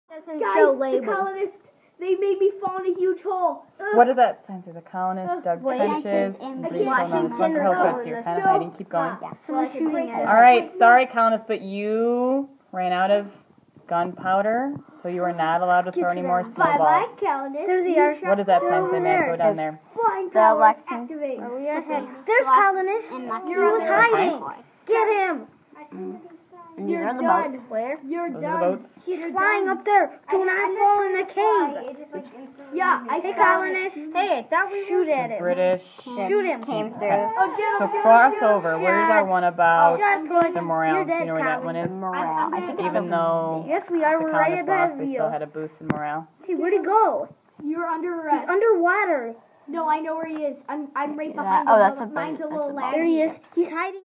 Doesn't Guys, show the labels. colonists, they made me fall in a huge hole. What does that sign say? The colonists dug trenches. in Washington. Washington. So you're kind of hiding. Keep going. Yeah. Someone's shooting at us. All right, sorry, colonists, but you ran out of gunpowder, so you are not allowed to throw any more Bye-bye, snowballs. colonists. What does that sign say, man? Go down there. Flying The power election. activate. There's colonists. He was hiding. Get him. You're the done. boats. Where? You're Those are the done. boats. He's flying up there. Do not fall in the cave. Yeah, Hey, colonists. Hey, I thought we shoot at him. British. Shoot him. Came through. Okay. So cross over. Where's our one about Shot. the morale? You're Do you dead, know where that one is? Morale. I think Even though Yes, we are. the We're right colonists above lost, they you. still had a boost in morale. Hey, where'd he go? You're under He's arrest. underwater. No, I know where he is. I'm right Yeah. behind Oh, him. that's a boat. Mine's a That's little a boat. lag. There he is. He's hiding.